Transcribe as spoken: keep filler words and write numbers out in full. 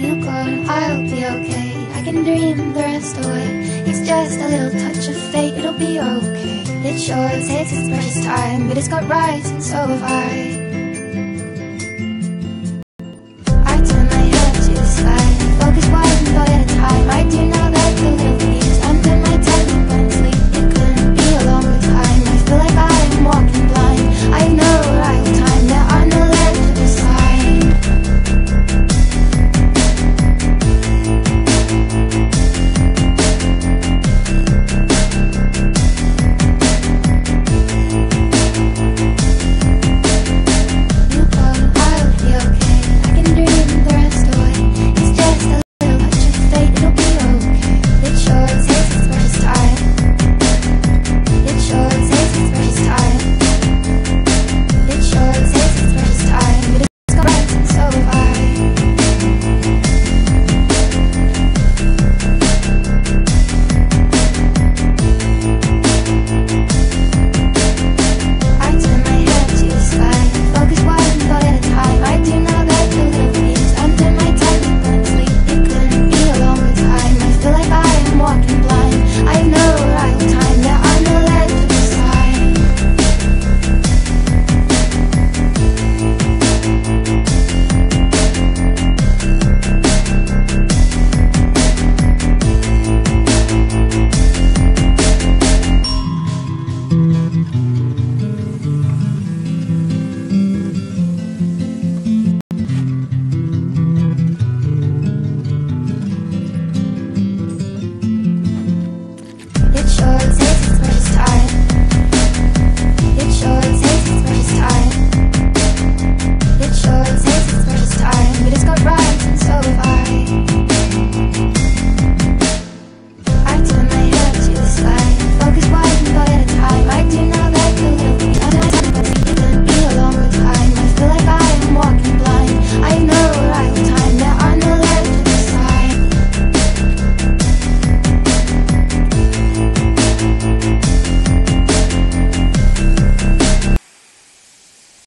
feel good, I'll be okay. I can dream the rest away. It's just a little touch of fate, it'll be okay. It sure takes its precious time, but it's got rights and so have I.